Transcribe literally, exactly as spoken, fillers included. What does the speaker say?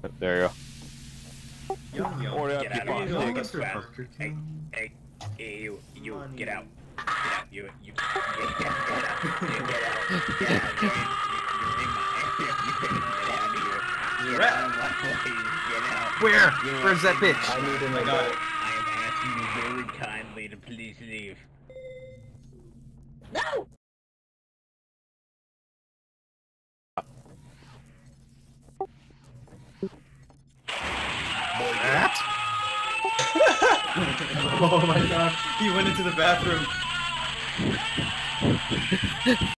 There you go. Young, young. Or Get that out people of on here. stick. Hey, hey, hey, hey, you, you, Money. get out. Get out, you, you, get out, get out, get out, get out, get out, you're in, you're in my area, get out of here. Get out of my place, get out. Where? You're Where's that in my bitch? I need an area. adult. I am asking you very kindly to please leave. No! Oh my god, he went into the bathroom.